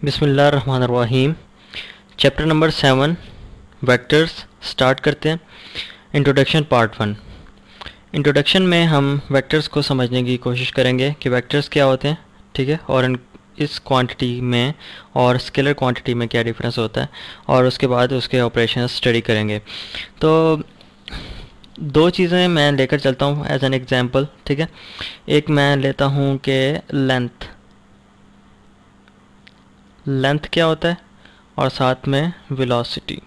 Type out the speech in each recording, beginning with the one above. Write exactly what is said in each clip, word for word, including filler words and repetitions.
बिस्मिल्लाहिर्रहमानिर्रहीम। Chapter number seven vectors start करते हैं। Introduction part one. इंट्रोडक्शन में हम वेक्टर्स को समझने की कोशिश करेंगे कि वेक्टर्स क्या होते हैं, ठीक है, और इन इस क्वांटिटी में और स्केलर क्वांटिटी में क्या डिफरेंस होता है, और उसके बाद उसके ऑपरेशन स्टडी करेंगे। तो दो चीज़ें मैं लेकर चलता हूँ एज एन एग्जांपल, ठीक है। एक मैं लेता हूँ कि लेंथ लेंथ क्या होता है, और साथ में वेलोसिटी।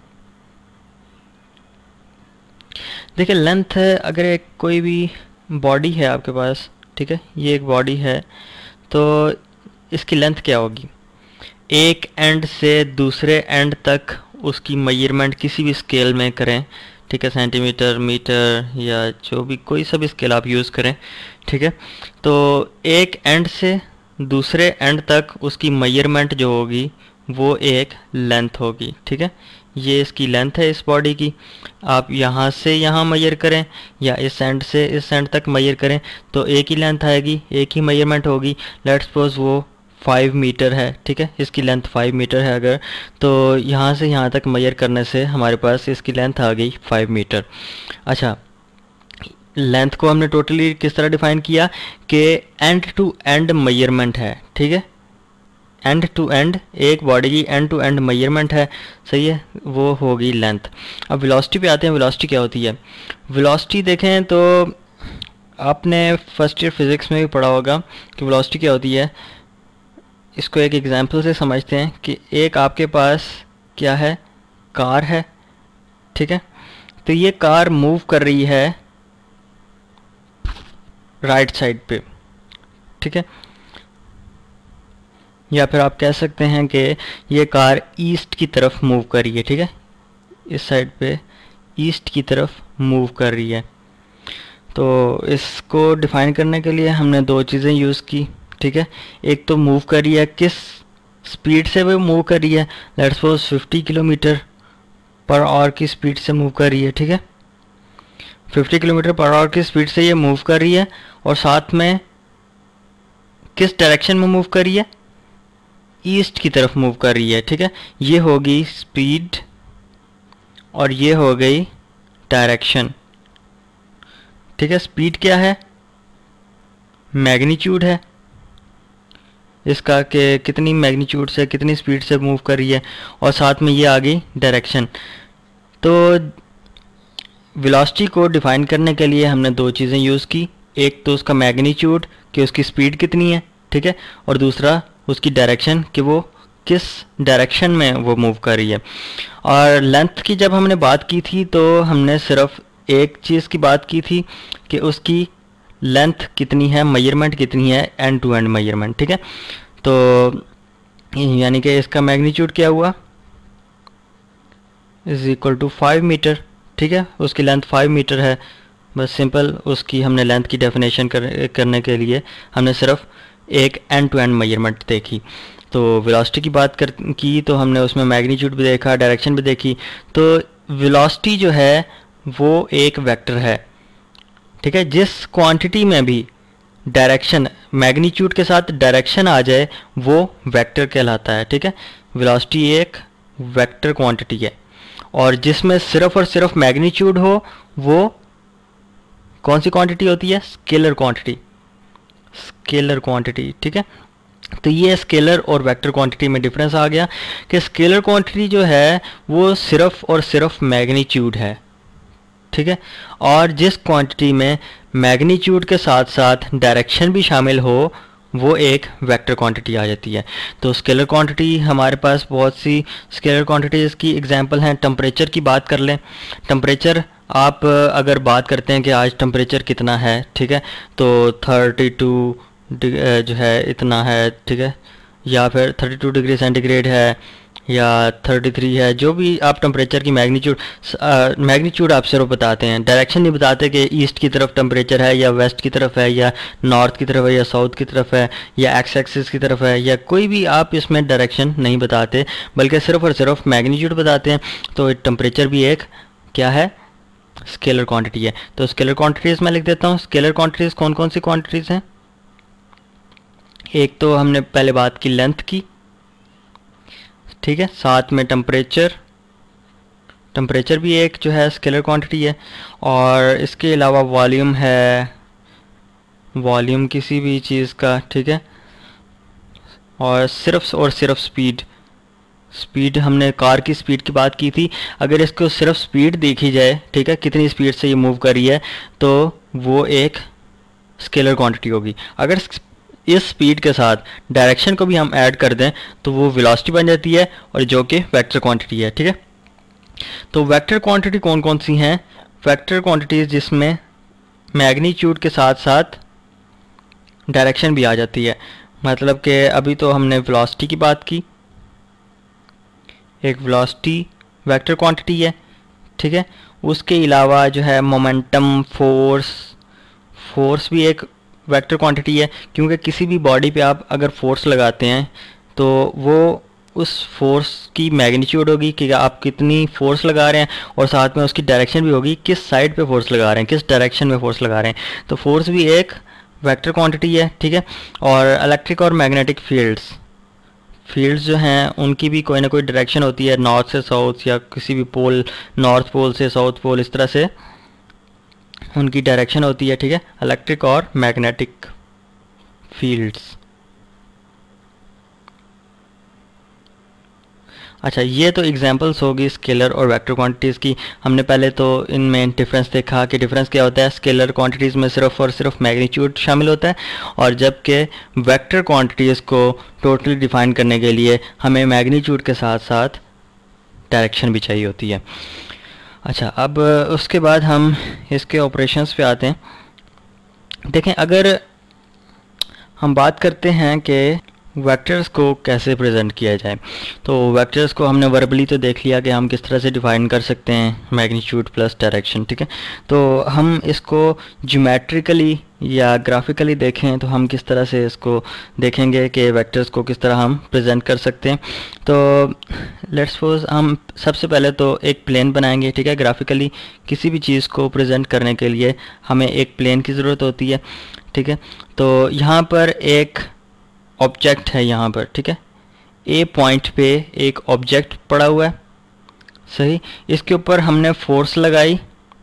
देखिए लेंथ है, अगर एक कोई भी बॉडी है आपके पास, ठीक है, ये एक बॉडी है, तो इसकी लेंथ क्या होगी। एक एंड से दूसरे एंड तक उसकी मेजरमेंट किसी भी स्केल में करें, ठीक है, सेंटीमीटर, मीटर या जो भी कोई सा भी स्केल आप यूज़ करें, ठीक है, तो एक एंड से दूसरे एंड तक उसकी मेजरमेंट जो होगी वो एक लेंथ होगी, ठीक है। ये इसकी लेंथ है इस बॉडी की। आप यहाँ से यहाँ मेजर करें या इस एंड से इस एंड तक मेजर करें तो एक ही लेंथ आएगी, एक ही मेजरमेंट होगी। लेट्स सपोज वो फाइव मीटर है, ठीक है, इसकी लेंथ फाइव मीटर है अगर, तो यहाँ से यहाँ तक मेजर करने से हमारे पास इसकी लेंथ आ गई फाइव मीटर। अच्छा, लेंथ को हमने टोटली किस तरह डिफाइन किया कि एंड टू एंड मेजरमेंट है, ठीक है, एंड टू एंड एक बॉडी की एंड टू एंड मेजरमेंट है, सही है, वो होगी लेंथ। अब वेलोसिटी पे आते हैं। वेलोसिटी क्या होती है। वेलोसिटी देखें तो आपने फर्स्ट ईयर फिज़िक्स में भी पढ़ा होगा कि वेलोसिटी क्या होती है। इसको एक एग्जांपल से समझते हैं कि एक आपके पास क्या है, कार है, ठीक है, तो ये कार मूव कर रही है राइट साइड पे, ठीक है, या फिर आप कह सकते हैं कि ये कार ईस्ट की तरफ मूव कर रही है, ठीक है, इस साइड पे ईस्ट की तरफ मूव कर रही है। तो इसको डिफाइन करने के लिए हमने दो चीज़ें यूज़ की, ठीक है। एक तो मूव कर रही है, किस स्पीड से वो मूव कर रही है। Let's suppose fifty kilometre per hour की स्पीड से मूव कर रही है, ठीक है, फिफ्टी किलोमीटर पर आवर की स्पीड से ये मूव कर रही है, और साथ में किस डायरेक्शन में मूव कर रही है, ईस्ट की तरफ मूव कर रही है, ठीक है। ये होगी स्पीड और ये हो गई डायरेक्शन, ठीक है। स्पीड क्या है, मैग्नीट्यूड है इसका कि कितनी मैग्नीट्यूड से कितनी स्पीड से मूव कर रही है, और साथ में ये आ गई डायरेक्शन। तो वेलोसिटी को डिफाइन करने के लिए हमने दो चीज़ें यूज़ की। एक तो उसका मैग्नीट्यूड कि उसकी स्पीड कितनी है, ठीक है, और दूसरा उसकी डायरेक्शन कि वो किस डायरेक्शन में वो मूव कर रही है। और लेंथ की जब हमने बात की थी तो हमने सिर्फ एक चीज़ की बात की थी कि उसकी लेंथ कितनी है, मेजरमेंट कितनी है, एंड टू एंड मेजरमेंट, ठीक है। तो यानी कि इसका मैग्नीट्यूड क्या हुआ, is equal to five metre, ठीक है, उसकी लेंथ फाइव मीटर है। बस सिंपल उसकी हमने लेंथ की डेफिनेशन कर, करने के लिए हमने सिर्फ एक एंड टू एंड मेजरमेंट देखी। तो वेलोसिटी की बात कर की तो हमने उसमें मैग्नीट्यूड भी देखा, डायरेक्शन भी देखी। तो वेलोसिटी जो है वो एक वेक्टर है, ठीक है। जिस क्वांटिटी में भी डायरेक्शन मैग्नीट्यूड के साथ डायरेक्शन आ जाए वो वेक्टर कहलाता है, ठीक है। वेलोसिटी एक वेक्टर क्वांटिटी है, और जिसमें सिर्फ और सिर्फ मैग्नीट्यूड हो वो कौन सी क्वांटिटी होती है, स्केलर क्वांटिटी, स्केलर क्वांटिटी, ठीक है। तो ये स्केलर और वेक्टर क्वांटिटी में डिफरेंस आ गया कि स्केलर क्वांटिटी जो है वो सिर्फ और सिर्फ मैग्नीट्यूड है, ठीक है, और जिस क्वांटिटी में मैग्नीट्यूड के साथ साथ डायरेक्शन भी शामिल हो वो एक वेक्टर क्वांटिटी आ जाती है। तो स्केलर क्वांटिटी हमारे पास बहुत सी स्केलर क्वांटिटीज़ की एग्जांपल हैं। टेम्परेचर की बात कर लें। टेम्परेचर आप अगर बात करते हैं कि आज टेम्परेचर कितना है, ठीक है, तो थर्टी टू जो है इतना है, ठीक है, या फिर थर्टी टू डिग्री सेंटीग्रेड है या थर्टी थ्री है, जो भी आप टेम्परेचर की मैग्नीट्यूड मैग्नीट्यूड आप सिर्फ बताते हैं, डायरेक्शन नहीं बताते कि ईस्ट की तरफ टेम्परेचर है या वेस्ट की तरफ है या नॉर्थ की तरफ है या साउथ की तरफ है या एक्स एक्सिस की तरफ है, या कोई भी आप इसमें डायरेक्शन नहीं बताते, बल्कि सिर्फ और सिर्फ मैग्नीट्यूड बताते हैं। तो टेम्परेचर भी एक क्या है, स्केलर क्वांटिटी है। तो स्केलर क्वांटिटीज़ मैं लिख देता हूँ। स्केलर क्वांटिटीज़ कौन कौन सी क्वांटिटीज़ हैं। एक तो हमने पहले बात की लेंथ की, ठीक है। साथ में टेम्परेचर, टेम्परेचर भी एक जो है स्केलर क्वांटिटी है, और इसके अलावा वॉल्यूम है, वॉल्यूम किसी भी चीज़ का, ठीक है। और सिर्फ और सिर्फ स्पीड, स्पीड हमने कार की स्पीड की बात की थी, अगर इसको सिर्फ स्पीड देखी जाए, ठीक है, कितनी स्पीड से ये मूव कर रही है, तो वो एक स्केलर क्वांटिटी होगी। अगर इस स्पीड के साथ डायरेक्शन को भी हम ऐड कर दें तो वो वेलोसिटी बन जाती है, और जो कि वेक्टर क्वांटिटी है, ठीक है। तो वेक्टर क्वांटिटी कौन कौन सी हैं? वेक्टर क्वांटिटीज जिसमें मैग्नीट्यूड के साथ साथ डायरेक्शन भी आ जाती है। मतलब कि अभी तो हमने वेलोसिटी की बात की, एक वेलोसिटी वेक्टर क्वांटिटी है, ठीक है। उसके अलावा जो है मोमेंटम, फोर्स, फोर्स भी एक वेक्टर क्वांटिटी है, क्योंकि किसी भी बॉडी पे आप अगर फोर्स लगाते हैं तो वो उस फोर्स की मैग्नीट्यूड होगी कि आप कितनी फोर्स लगा रहे हैं, और साथ में उसकी डायरेक्शन भी होगी, किस साइड पे फोर्स लगा रहे हैं, किस डायरेक्शन में फोर्स लगा रहे हैं। तो फोर्स भी एक वेक्टर क्वांटिटी है, ठीक है। और इलेक्ट्रिक और मैग्नेटिक फील्ड्स, फील्ड्स जो हैं उनकी भी कोई ना कोई डायरेक्शन होती है, नॉर्थ से साउथ या किसी भी पोल, नॉर्थ पोल से साउथ पोल, इस तरह से उनकी डायरेक्शन होती है, ठीक है। इलेक्ट्रिक और मैग्नेटिक फील्ड्स। अच्छा, ये तो एग्जांपल्स होगी स्केलर और वेक्टर क्वांटिटीज़ की। हमने पहले तो इनमें डिफरेंस देखा कि डिफरेंस क्या होता है। स्केलर क्वांटिटीज़ में सिर्फ और सिर्फ मैग्नीट्यूड शामिल होता है, और जबकि वेक्टर क्वांटिटीज़ को टोटली डिफाइन करने के लिए हमें मैग्नीट्यूड के साथ साथ डायरेक्शन भी चाहिए होती है। अच्छा, अब उसके बाद हम इसके ऑपरेशंस पे आते हैं। देखें, अगर हम बात करते हैं कि वेक्टर्स को कैसे प्रेजेंट किया जाए, तो वेक्टर्स को हमने वर्बली तो देख लिया कि हम किस तरह से डिफाइन कर सकते हैं, मैग्नीट्यूड प्लस डायरेक्शन, ठीक है। तो हम इसको ज्योमेट्रिकली या ग्राफिकली देखें तो हम किस तरह से इसको देखेंगे कि वेक्टर्स को किस तरह हम प्रेजेंट कर सकते हैं। तो लेट्स सपोज हम सबसे पहले तो एक प्लेन बनाएंगे, ठीक है। ग्राफिकली किसी भी चीज़ को प्रेजेंट करने के लिए हमें एक प्लेन की ज़रूरत होती है, ठीक है। तो यहाँ पर एक ऑब्जेक्ट है यहाँ पर, ठीक है। ए पॉइंट पे एक ऑब्जेक्ट पड़ा हुआ है, सही। इसके ऊपर हमने फोर्स लगाई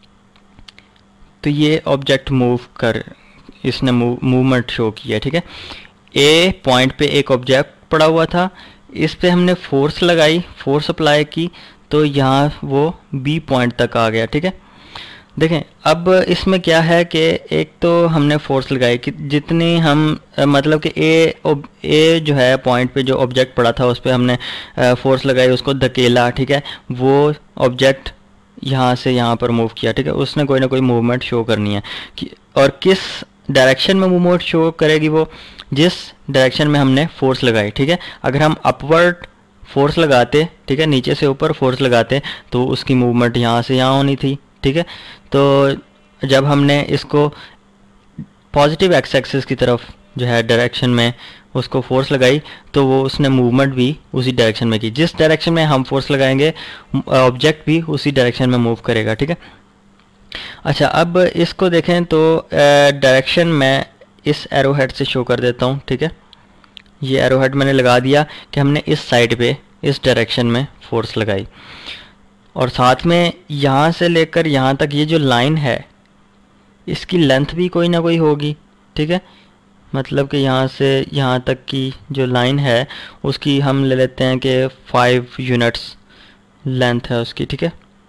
तो ये ऑब्जेक्ट मूव कर, इसने मूव मूवमेंट शो किया, ठीक है। ए पॉइंट पे एक ऑब्जेक्ट पड़ा हुआ था, इस पे हमने फोर्स लगाई, फोर्स अप्लाई की, तो यहाँ वो बी पॉइंट तक आ गया, ठीक है। देखें, अब इसमें क्या है कि एक तो हमने फोर्स लगाई कि जितनी हम मतलब कि ए ए जो है पॉइंट पे जो ऑब्जेक्ट पड़ा था उस पर हमने फोर्स लगाई, उसको धकेला, ठीक है। वो ऑब्जेक्ट यहाँ से यहाँ पर मूव किया, ठीक है। उसने कोई ना कोई मूवमेंट शो करनी है कि, और किस डायरेक्शन में मूवमेंट शो करेगी वो, जिस डायरेक्शन में हमने फोर्स लगाई, ठीक है। अगर हम अपवर्ड फोर्स लगाते, ठीक है, नीचे से ऊपर फोर्स लगाते, तो उसकी मूवमेंट यहाँ से यहाँ होनी थी, ठीक है। तो जब हमने इसको पॉजिटिव एक्स एक्सिस की तरफ जो है डायरेक्शन में उसको फोर्स लगाई, तो वो उसने मूवमेंट भी उसी डायरेक्शन में की, जिस डायरेक्शन में हम फोर्स लगाएंगे ऑब्जेक्ट भी उसी डायरेक्शन में मूव करेगा, ठीक है। अच्छा, अब इसको देखें तो डायरेक्शन मैं इस एरो हेड से शो कर देता हूँ, ठीक है। ये एरो हेड मैंने लगा दिया कि हमने इस साइड पे इस डायरेक्शन में फोर्स लगाई, और साथ में यहाँ से लेकर यहाँ तक ये जो लाइन है इसकी लेंथ भी कोई ना कोई होगी, ठीक है। मतलब कि यहाँ से यहाँ तक की जो लाइन है उसकी हम ले लेते हैं कि फाइव यूनिट्स लेंथ है उसकी, ठीक है।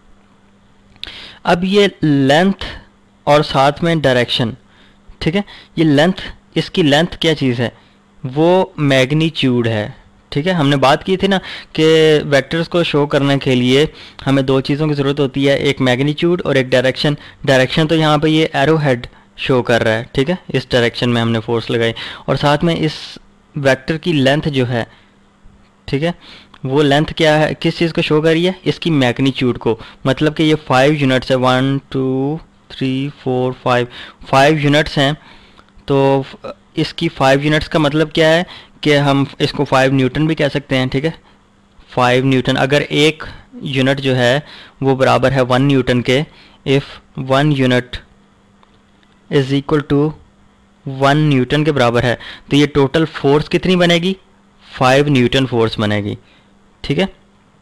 अब ये लेंथ और साथ में डायरेक्शन, ठीक है, ये लेंथ, इसकी लेंथ क्या चीज़ है, वो मैग्नीट्यूड है, ठीक है। हमने बात की थी ना कि वेक्टर्स को शो करने के लिए हमें दो चीज़ों की ज़रूरत होती है, एक मैग्नीट्यूड और एक डायरेक्शन। डायरेक्शन तो यहाँ पे ये एरो हेड शो कर रहा है, ठीक है, इस डायरेक्शन में हमने फोर्स लगाई, और साथ में इस वेक्टर की लेंथ जो है, ठीक है, वो लेंथ क्या है, किस चीज़ को शो कर रही है, इसकी मैग्नीट्यूड को। मतलब कि ये फाइव यूनिट्स है, one two three four five, five units हैं। तो इसकी फाइव यूनिट्स का मतलब क्या है कि हम इसको फाइव न्यूटन भी कह सकते हैं, ठीक है। फाइव न्यूटन, अगर एक यूनिट जो है वो बराबर है वन न्यूटन के, if one unit is equal to one newton के बराबर है, तो ये टोटल फोर्स कितनी बनेगी, फाइव न्यूटन फोर्स बनेगी, ठीक है।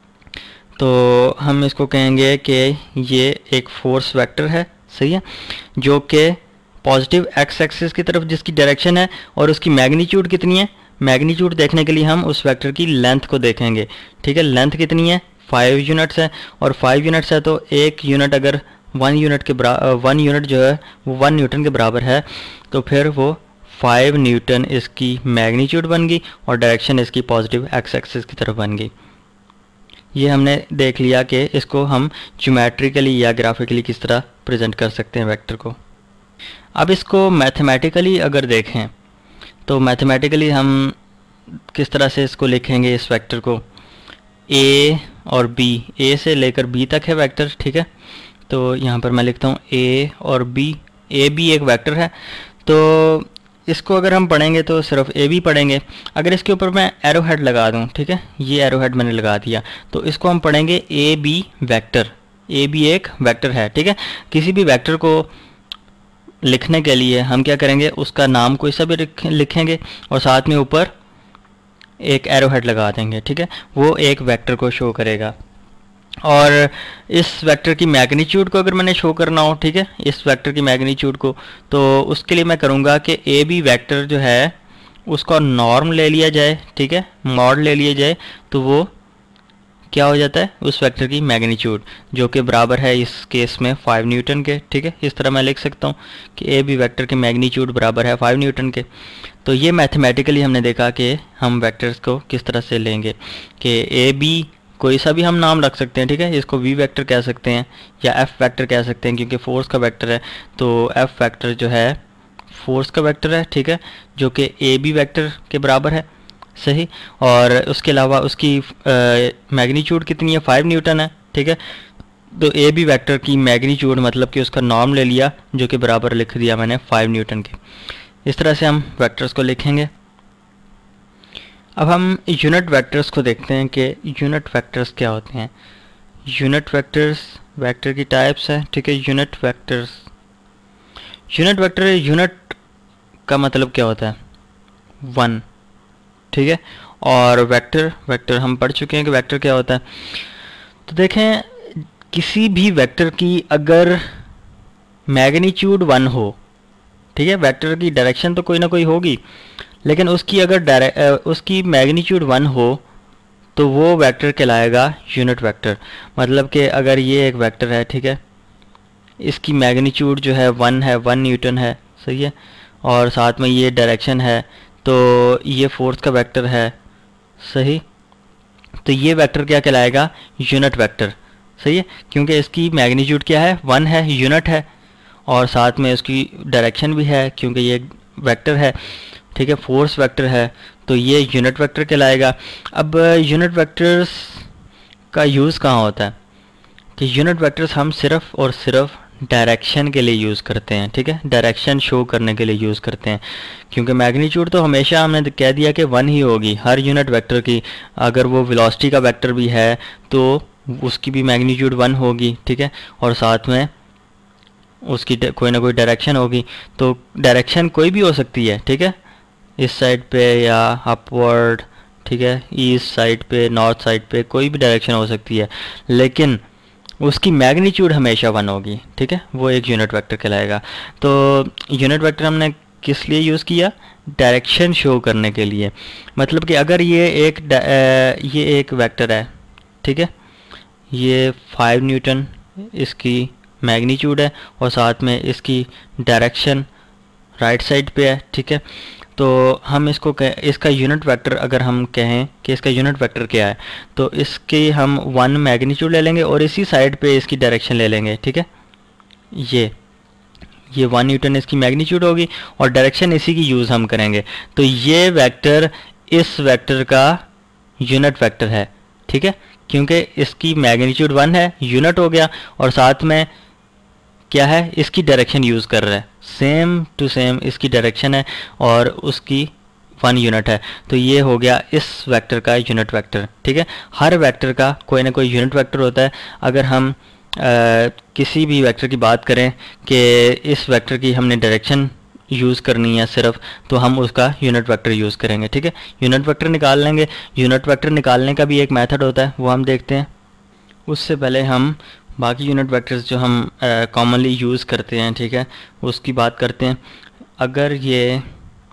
तो हम इसको कहेंगे कि ये एक फोर्स वेक्टर है, सही है, जो कि पॉजिटिव एक्स एक्सिस की तरफ जिसकी डायरेक्शन है, और उसकी मैग्नीट्यूड कितनी है, मैग्नीट्यूड देखने के लिए हम उस वेक्टर की लेंथ को देखेंगे, ठीक है। लेंथ कितनी है, फाइव यूनिट्स है, और फाइव यूनिट्स है तो एक यूनिट अगर वन यूनिट के बराबर वन यूनिट जो है वो वन न्यूटन के बराबर है, तो फिर वो फाइव न्यूटन इसकी मैग्नीट्यूड बन गई और डायरेक्शन इसकी पॉजिटिव एक्स एक्सिस की तरफ बन गई। ये हमने देख लिया कि इसको हम ज्योमेट्रिकली या ग्राफिकली किस तरह प्रेजेंट कर सकते हैं वेक्टर को। अब इसको मैथमेटिकली अगर देखें तो मैथमेटिकली हम किस तरह से इसको लिखेंगे, इस वेक्टर को, ए और बी, ए से लेकर बी तक है वेक्टर, ठीक है। तो यहाँ पर मैं लिखता हूँ ए और बी, ए बी एक वेक्टर है। तो इसको अगर हम पढ़ेंगे तो सिर्फ ए बी पढ़ेंगे। अगर इसके ऊपर मैं एरो हेड लगा दूँ, ठीक है, ये एरो हेड मैंने लगा दिया, तो इसको हम पढ़ेंगे A B vector. A B एक वेक्टर है, ठीक है। किसी भी वेक्टर को लिखने के लिए हम क्या करेंगे, उसका नाम कोई सा भी लिखेंगे और साथ में ऊपर एक एरो हेड लगा देंगे, ठीक है। वो एक वेक्टर को शो करेगा। और इस वेक्टर की मैग्नीट्यूड को अगर मैंने शो करना हो, ठीक है, इस वेक्टर की मैग्नीट्यूड को, तो उसके लिए मैं करूँगा कि ए बी वेक्टर जो है उसका नॉर्म ले लिया जाए, ठीक है, मॉड ले लिया जाए, तो वो क्या हो जाता है, उस वेक्टर की मैग्नीट्यूड, जो कि बराबर है इस केस में फाइव न्यूटन के, ठीक है। इस तरह मैं लिख सकता हूँ कि ए बी वेक्टर की मैग्नीट्यूड बराबर है फाइव न्यूटन के। तो ये मैथमेटिकली हमने देखा कि हम वेक्टर्स को किस तरह से लेंगे, कि ए बी कोई सा भी हम नाम रख सकते हैं, ठीक है। इसको वी वेक्टर कह सकते हैं या एफ वेक्टर कह सकते हैं, क्योंकि फोर्स का वेक्टर है, तो एफ वेक्टर जो है फोर्स का वेक्टर है, ठीक है, जो कि ए बी वेक्टर के बराबर है, सही। और उसके अलावा उसकी मैग्नीट्यूड कितनी है, फाइव न्यूटन है, ठीक है। तो ए बी वेक्टर की मैग्नीट्यूड मतलब कि उसका नॉर्म ले लिया, जो कि बराबर लिख दिया मैंने फाइव न्यूटन के। इस तरह से हम वेक्टर्स को लिखेंगे। अब हम यूनिट वेक्टर्स को देखते हैं कि यूनिट वेक्टर्स क्या होते हैं। यूनिट वेक्टर्स वेक्टर की टाइप्स है, ठीक है। Unit vectors, unit vector, unit का मतलब क्या होता है, वन, ठीक है। और वेक्टर, वेक्टर हम पढ़ चुके हैं कि वेक्टर क्या होता है। तो देखें, किसी भी वेक्टर की अगर मैग्नीट्यूड वन हो, ठीक है, वेक्टर की डायरेक्शन तो कोई ना कोई होगी, लेकिन उसकी अगर उसकी मैग्नीट्यूड वन हो तो वो वेक्टर कहलाएगा यूनिट वेक्टर। मतलब कि अगर ये एक वेक्टर है, ठीक है, इसकी मैग्नीट्यूड जो है वन है, वन न्यूटन है, सही है, और साथ में ये डायरेक्शन है, तो ये फोर्स का वेक्टर है, सही। तो ये वेक्टर क्या कहलाएगा, यूनिट वेक्टर, सही है, क्योंकि इसकी मैग्नीट्यूड क्या है, वन है, यूनिट है, और साथ में इसकी डायरेक्शन भी है, क्योंकि ये वेक्टर है, ठीक है, फोर्स वेक्टर है, तो ये यूनिट वेक्टर कहलाएगा। अब यूनिट वेक्टर्स का यूज़ कहाँ होता है, कि यूनिट वेक्टर्स हम सिर्फ और सिर्फ डायरेक्शन के लिए यूज़ करते हैं, ठीक है, डायरेक्शन शो करने के लिए यूज़ करते हैं, क्योंकि मैग्नीट्यूड तो हमेशा हमने कह दिया कि वन ही होगी हर यूनिट वेक्टर की। अगर वो वेलोसिटी का वेक्टर भी है तो उसकी भी मैग्नीट्यूड वन होगी, ठीक है, और साथ में उसकी कोई ना कोई डायरेक्शन होगी। तो डायरेक्शन कोई भी हो सकती है, ठीक है, इस साइड पे या अपवर्ड, ठीक है, ईस्ट साइड पे, नॉर्थ साइड पे, कोई भी डायरेक्शन हो सकती है, लेकिन उसकी मैग्नीट्यूड हमेशा वन होगी, ठीक है, वो एक यूनिट वेक्टर कहलाएगा। तो यूनिट वेक्टर हमने किस लिए यूज़ किया, डायरेक्शन शो करने के लिए। मतलब कि अगर ये एक ये एक वेक्टर है, ठीक है, ये फाइव न्यूटन इसकी मैग्नीट्यूड है और साथ में इसकी डायरेक्शन राइट साइड पे है, ठीक है, तो हम इसको कह, इसका यूनिट वेक्टर अगर हम कहें कि इसका यूनिट वेक्टर क्या है, तो इसकी हम वन मैग्नीट्यूड ले लेंगे और इसी साइड पे इसकी डायरेक्शन ले लेंगे, ठीक है। ये ये वन न्यूटन इसकी मैग्नीट्यूड होगी और डायरेक्शन इसी की यूज़ हम करेंगे। तो ये वेक्टर इस वेक्टर का यूनिट वेक्टर है, ठीक है, क्योंकि इसकी मैग्नीट्यूड वन है, यूनिट हो गया, और साथ में क्या है, इसकी डायरेक्शन यूज़ कर रहा है, सेम टू सेम इसकी डायरेक्शन है और उसकी वन यूनिट है। तो ये हो गया इस वेक्टर का यूनिट वेक्टर, ठीक है। हर वेक्टर का कोई ना कोई यूनिट वेक्टर होता है। अगर हम आ, किसी भी वेक्टर की बात करें कि इस वेक्टर की हमने डायरेक्शन यूज़ करनी है सिर्फ, तो हम उसका यूनिट वेक्टर यूज़ करेंगे। ठीक है, यूनिट वेक्टर निकाल लेंगे। यूनिट वेक्टर निकालने का भी एक मेथड होता है, वो हम देखते हैं। उससे पहले हम बाकी यूनिट वेक्टर्स जो हम कॉमनली यूज़ करते हैं, ठीक है, उसकी बात करते हैं। अगर ये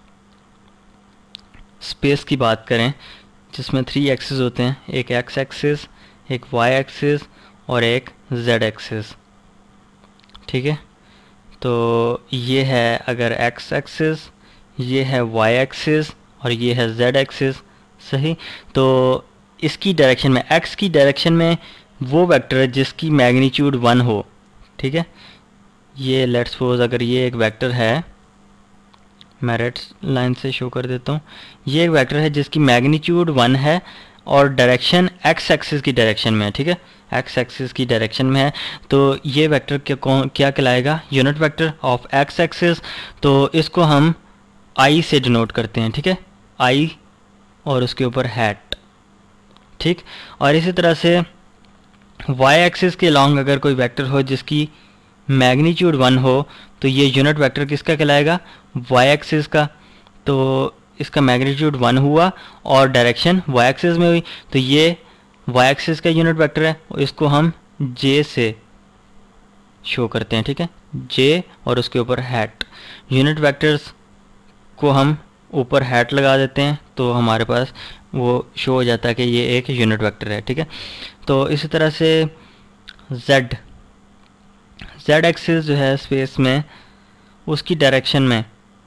स्पेस की बात करें जिसमें थ्री एक्सिस होते हैं, एक एक्स एक्सिस, एक वाई एक्सिस और एक जेड एक्सिस। ठीक है, तो ये है अगर एक्स एक्सिस, ये है वाई एक्सिस और ये है जेड एक्सिस। सही, तो इसकी डायरेक्शन में, एक्स की डायरेक्शन में वो वेक्टर है जिसकी मैग्नीट्यूड वन हो। ठीक है, ये लेट्स सपोज अगर ये एक वेक्टर है, मैं रेड लाइन से शो कर देता हूँ, ये एक वेक्टर है जिसकी मैग्नीट्यूड वन है और डायरेक्शन एक्स एक्सिस की डायरेक्शन में है। ठीक है, एक्स एक्सिस की डायरेक्शन में है, तो ये वेक्टर क्या क्या कहलाएगा, unit vector of X axis. तो इसको हम आई से डिनोट करते हैं। ठीक है, आई और उसके ऊपर हैट। ठीक, और इसी तरह से वाई एक्सिस के लॉन्ग अगर कोई वेक्टर हो जिसकी मैग्नीट्यूड वन हो, तो ये यूनिट वेक्टर किसका कहलाएगा, वाई एक्सिस का। तो इसका मैग्नीट्यूड वन हुआ और डायरेक्शन वाई एक्सिस में हुई, तो ये वाई एक्सिस का यूनिट वेक्टर है। इसको हम जे से शो करते हैं। ठीक है, जे और उसके ऊपर हैट। यूनिट वेक्टर्स को हम ऊपर हैट लगा देते हैं, तो हमारे पास वो शो हो जाता है कि ये एक यूनिट वेक्टर है। ठीक है, तो इसी तरह से जेड जेड एक्सिस जो है स्पेस में, उसकी डायरेक्शन में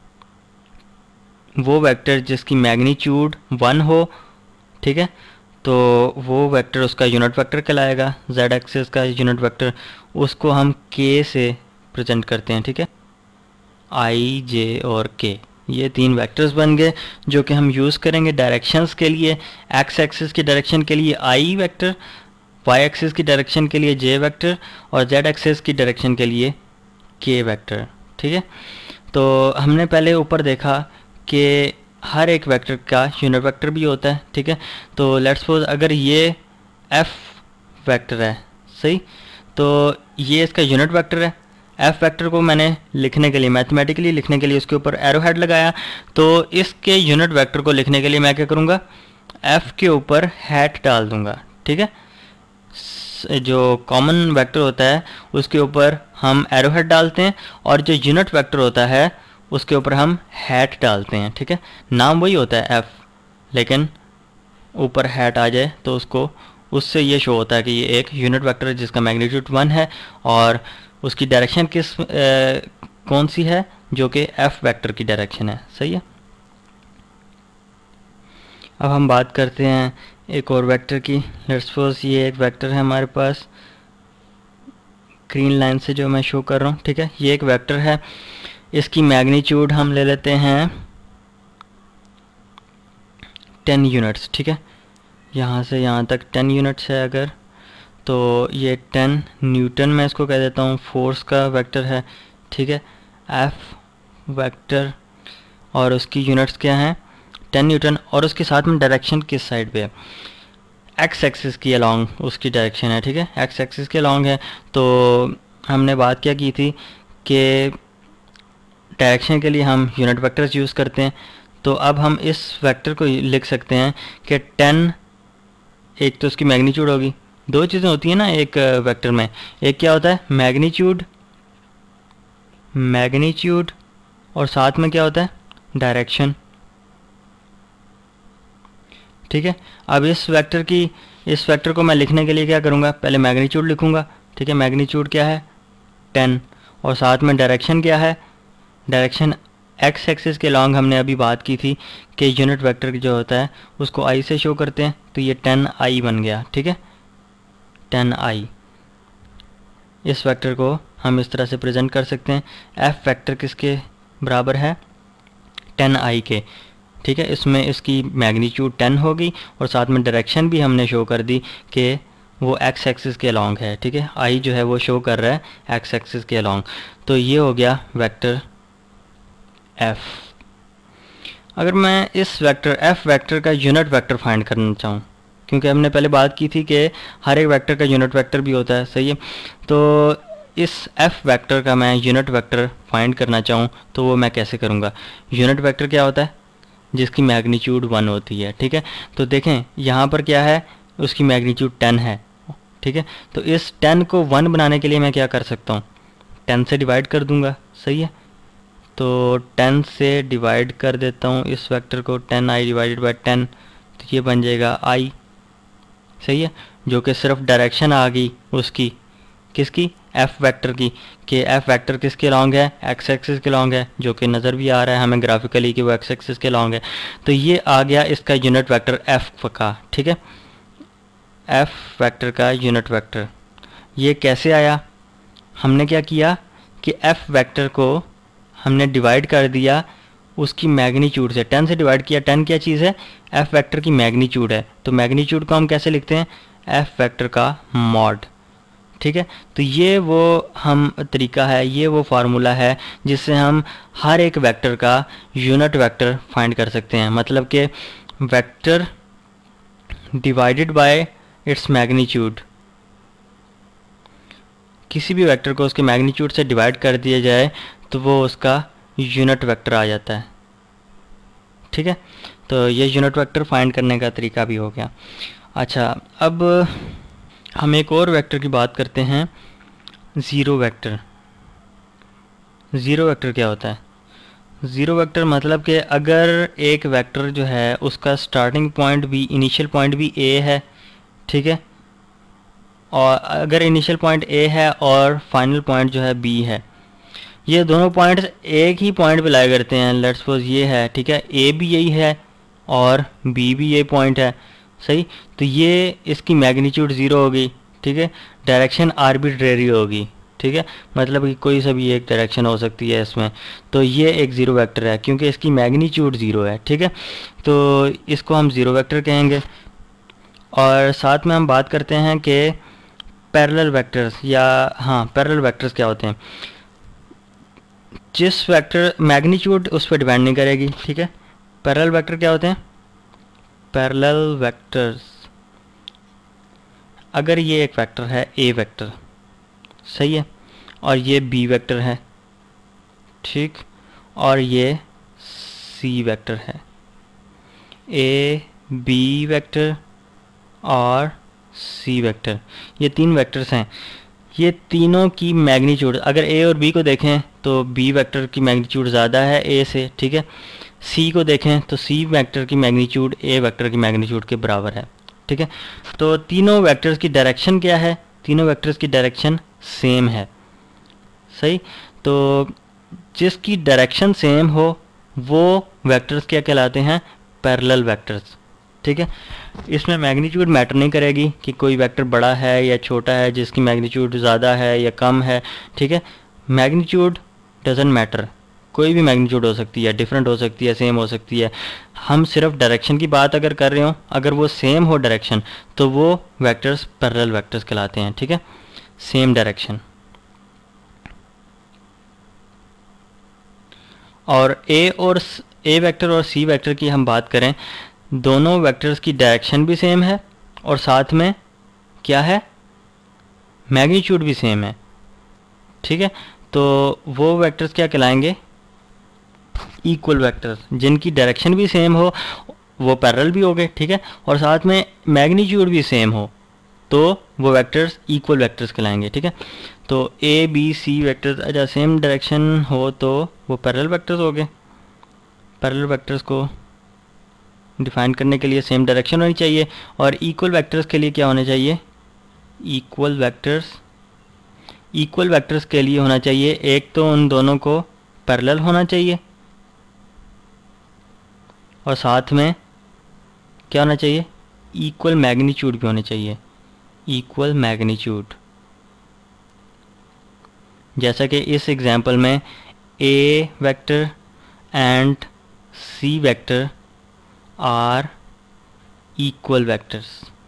वो वेक्टर जिसकी मैग्नीट्यूड वन हो। ठीक है, तो वो वेक्टर उसका यूनिट वेक्टर कहलाएगा, जेड एक्सिस का यूनिट वेक्टर। उसको हम के से प्रेजेंट करते हैं। ठीक है, आई, जे और के, ये तीन वेक्टर्स बन गए जो कि हम यूज़ करेंगे डायरेक्शंस के लिए। एक्स एक्सिस की डायरेक्शन के लिए आई वेक्टर, वाई एक्सिस की डायरेक्शन के लिए जे वेक्टर और जेड एक्सिस की डायरेक्शन के लिए के वेक्टर। ठीक है, तो हमने पहले ऊपर देखा कि हर एक वेक्टर का यूनिट वेक्टर भी होता है। ठीक है, तो लेट्स सपोज अगर ये एफ वेक्टर है, सही, तो ये इसका यूनिट वेक्टर है। एफ वेक्टर को मैंने लिखने के लिए, मैथमेटिकली लिखने के लिए उसके ऊपर एरो हेड लगाया, तो इसके यूनिट वेक्टर को लिखने के लिए मैं क्या करूँगा, एफ के ऊपर हैट डाल दूँगा। ठीक है, जो कॉमन वेक्टर होता है उसके ऊपर हम एरो हेड डालते हैं और जो यूनिट वेक्टर होता है उसके ऊपर हम हैट डालते हैं। ठीक है, नाम वही होता है एफ, लेकिन ऊपर हैट आ जाए तो उसको, उससे ये शो होता है कि ये एक यूनिट वेक्टर है जिसका मैग्नीट्यूड वन है और उसकी डायरेक्शन किस ए, कौन सी है, जो कि एफ वेक्टर की डायरेक्शन है। सही है, अब हम बात करते हैं एक और वेक्टर की। लेट्स सपोज ये एक वेक्टर है हमारे पास, ग्रीन लाइन से जो मैं शो कर रहा हूँ। ठीक है, ये एक वेक्टर है, इसकी मैग्नीट्यूड हम ले लेते हैं टेन यूनिट्स। ठीक है, यहाँ से यहाँ तक टेन यूनिट्स है अगर, तो ये टेन न्यूटन मैं इसको कह देता हूँ, फोर्स का वेक्टर है। ठीक है, एफ वेक्टर और उसकी यूनिट्स क्या हैं, टेन न्यूटन, और उसके साथ में डायरेक्शन किस साइड पे है, एक्स एक्सिस की अलोंग उसकी डायरेक्शन है। ठीक है, एक्स एक्सिस के अलोंग है। तो हमने बात क्या की थी कि डायरेक्शन के लिए हम यूनिट वेक्टर्स यूज़ करते हैं। तो अब हम इस वेक्टर को लिख सकते हैं कि टेन, एक तो उसकी मैग्नीट्यूड होगी, दो चीज़ें होती हैं ना एक वेक्टर में, एक क्या होता है मैग्नीट्यूड, मैग्नीट्यूड और साथ में क्या होता है डायरेक्शन। ठीक है, अब इस वेक्टर की, इस वेक्टर को मैं लिखने के लिए क्या करूँगा, पहले मैग्नीट्यूड लिखूँगा। ठीक है, मैग्नीट्यूड क्या है टेन और साथ में डायरेक्शन क्या है, डायरेक्शन एक्स एक्सिस के लॉन्ग हमने अभी बात की थी कि यूनिट वेक्टर जो होता है उसको आई से शो करते हैं, तो ये टेन आई बन गया। ठीक है, टेन आई, इस वेक्टर को हम इस तरह से प्रेजेंट कर सकते हैं। एफ वेक्टर किसके बराबर है, टेन आई के। ठीक है, इसमें इसकी मैग्नीट्यूड टेन होगी और साथ में डायरेक्शन भी हमने शो कर दी कि वो एक्स एक्सिस के अलोंग है। ठीक है, आई जो है वो शो कर रहा है एक्स एक्सिस के अलोंग। तो ये हो गया वेक्टर एफ। अगर मैं इस वेक्टर एफ वेक्टर का यूनिट वेक्टर फाइंड करना चाहूँ, क्योंकि हमने पहले बात की थी कि हर एक वेक्टर का यूनिट वेक्टर भी होता है, सही है, तो इस एफ वेक्टर का मैं यूनिट वेक्टर फाइंड करना चाहूँ तो वो मैं कैसे करूँगा। यूनिट वेक्टर क्या होता है, जिसकी मैग्नीट्यूड वन होती है, ठीक है। तो देखें यहाँ पर क्या है, उसकी मैग्नीट्यूड टेन है, ठीक है। तो इस टेन को वन बनाने के लिए मैं क्या कर सकता हूँ, टेन से डिवाइड कर दूंगा, सही है। तो टेन से डिवाइड कर देता हूँ इस वेक्टर को, ten I divided by ten, तो ये बन जाएगा आई, सही है। जो कि सिर्फ डायरेक्शन आ गई उसकी, किसकी, एफ वेक्टर की, कि एफ वेक्टर किसके लॉन्ग है, एक्स एक्सिस के लॉन्ग है, जो कि नज़र भी आ रहा है हमें ग्राफिकली कि वो एक्स एक्सिस के लॉन्ग है। तो ये आ गया इसका यूनिट वेक्टर एफ का, ठीक है, एफ वेक्टर का यूनिट वेक्टर। ये कैसे आया, हमने क्या किया कि एफ वेक्टर को हमने डिवाइड कर दिया उसकी मैग्नीट्यूड से, टेन से डिवाइड किया। टेन क्या चीज़ है, एफ वेक्टर की मैग्नीट्यूड है। तो मैग्नीट्यूड को हम कैसे लिखते हैं, एफ वेक्टर का मॉड, ठीक है। तो ये वो हम तरीका है, ये वो फार्मूला है जिससे हम हर एक वेक्टर का यूनिट वेक्टर फाइंड कर सकते हैं। मतलब कि vector divided by its magnitude, किसी भी वेक्टर को उसके मैग्नीट्यूड से डिवाइड कर दिया जाए तो वो उसका यूनिट वेक्टर आ जाता है, ठीक है। तो ये यूनिट वेक्टर फाइंड करने का तरीका भी हो गया। अच्छा, अब हम एक और वेक्टर की बात करते हैं, ज़ीरो वेक्टर। ज़ीरो वेक्टर क्या होता है, ज़ीरो वेक्टर मतलब कि अगर एक वेक्टर जो है उसका स्टार्टिंग पॉइंट भी, इनिशियल पॉइंट भी ए है, ठीक है, और अगर इनिशियल पॉइंट ए है और फाइनल पॉइंट जो है बी है, ये दोनों पॉइंट्स एक ही पॉइंट पे लाया करते हैं। लेट्स सपोज ये है, ठीक है, ए भी यही है और बी भी ये पॉइंट है, सही। तो ये इसकी मैग्नीट्यूड ज़ीरो होगी, ठीक है, डायरेक्शन आर्बिट्रेरी होगी, ठीक है, मतलब कि कोई सा भी एक डायरेक्शन हो सकती है इसमें। तो ये एक ज़ीरो वेक्टर है क्योंकि इसकी मैग्नीट्यूड ज़ीरो है, ठीक है। तो इसको हम ज़ीरो वेक्टर कहेंगे। और साथ में हम बात करते हैं कि पैरेलल वेक्टर्स, या हाँ पैरेलल वेक्टर्स क्या होते हैं, जिस वेक्टर मैग्नीट्यूड उस पर डिपेंड नहीं करेगी, ठीक है। पैरेलल वेक्टर क्या होते हैं, पैरेलल वेक्टर्स, अगर ये एक वेक्टर है ए वेक्टर, सही है, और ये बी वेक्टर है, ठीक, और ये सी वेक्टर है, ए बी वेक्टर और सी वेक्टर, ये तीन वेक्टर्स हैं। ये तीनों की मैग्नीट्यूड, अगर ए और बी को देखें तो बी वेक्टर की मैग्नीट्यूड ज़्यादा है ए से, ठीक है। सी को देखें तो सी वेक्टर की मैग्नीट्यूड ए वेक्टर की मैग्नीट्यूड के बराबर है, ठीक है। तो तीनों वेक्टर्स की डायरेक्शन क्या है, तीनों वेक्टर्स की डायरेक्शन सेम है, सही। तो जिसकी डायरेक्शन सेम हो वो वेक्टर्स क्या कहलाते हैं, पैरेलल वेक्टर्स, ठीक है। इसमें मैग्नीट्यूड मैटर नहीं करेगी कि कोई वेक्टर बड़ा है या छोटा है, जिसकी मैग्नीट्यूड ज़्यादा है या कम है, ठीक है। मैग्नीट्यूड डजंट मैटर, कोई भी मैग्नीट्यूड हो सकती है, डिफरेंट हो सकती है, सेम हो सकती है। हम सिर्फ डायरेक्शन की बात अगर कर रहे हो, अगर वो सेम हो डायरेक्शन, तो वो वेक्टर्स पैरेलल वेक्टर्स कहलाते हैं, ठीक है, सेम डायरेक्शन। और ए और ए वेक्टर और सी वेक्टर की हम बात करें, दोनों वेक्टर्स की डायरेक्शन भी सेम है और साथ में क्या है, मैग्नीट्यूड भी सेम है, ठीक है। तो वो वेक्टर्स क्या कहलाएंगे, इक्वल वेक्टर्स, जिनकी डायरेक्शन भी सेम हो, वो पैरेलल भी हो गए, ठीक है, और साथ में मैग्नीट्यूड भी सेम हो, तो वो वेक्टर्स इक्वल वेक्टर्स कहलाएंगे, ठीक है। तो ए बी सी वेक्टर्स अच्छा सेम डायरेक्शन हो तो वो पैरेलल वेक्टर्स हो गए। पैरेलल वेक्टर्स को डिफाइन करने के लिए सेम डायरेक्शन होनी चाहिए, और इक्वल वेक्टर्स के लिए क्या होना चाहिए, इक्वल वेक्टर्स, इक्वल वेक्टर्स के लिए होना चाहिए एक तो उन दोनों को पैरेलल होना चाहिए, और साथ में क्या होना चाहिए, इक्वल मैग्नीट्यूड भी होने चाहिए, इक्वल मैग्नीट्यूड। जैसा कि इस एग्जांपल में A vector and C vector are equal vectors,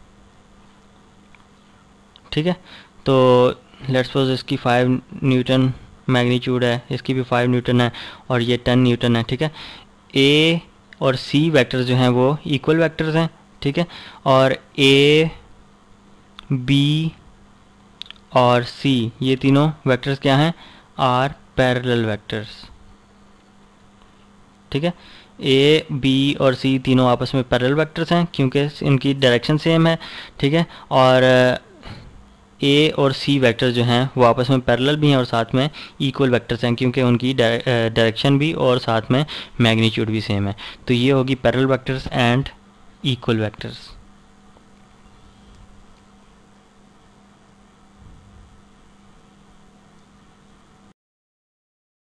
ठीक है। तो लेट्स सपोज इसकी फाइव न्यूटन मैग्नीट्यूड है, इसकी भी फाइव न्यूटन है और ये टेन न्यूटन है, ठीक है। ए और सी वेक्टर्स जो हैं वो इक्वल वेक्टर्स हैं, ठीक है, और ए बी और सी, ये तीनों वेक्टर्स क्या हैं, आर पैरेलल वेक्टर्स। ठीक है, ए बी और सी तीनों आपस में पैरेलल वेक्टर्स हैं क्योंकि इनकी डायरेक्शन सेम है। ठीक है, और ए और सी वेक्टर जो हैं वो आपस में पैरेलल भी हैं और साथ में इक्वल वेक्टर्स हैं क्योंकि उनकी डायरेक्शन भी और साथ में मैग्नीट्यूड भी सेम है। तो ये होगी parallel vectors and equal vectors.